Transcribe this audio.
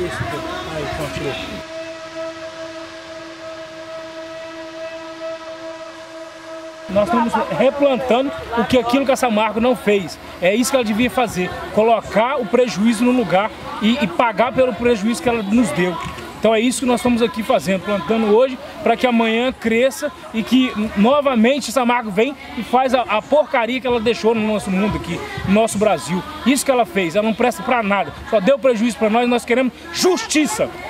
Aí, continua. Nós estamos replantando aquilo que a Samarco não fez. É isso que ela devia fazer, colocar o prejuízo no lugar e pagar pelo prejuízo que ela nos deu. Então é isso que nós estamos aqui fazendo, plantando hoje para que amanhã cresça e que novamente a Samarco vem e faz a porcaria que ela deixou no nosso mundo aqui, no nosso Brasil. Isso que ela fez, ela não presta para nada, só deu prejuízo para nós, nós queremos justiça.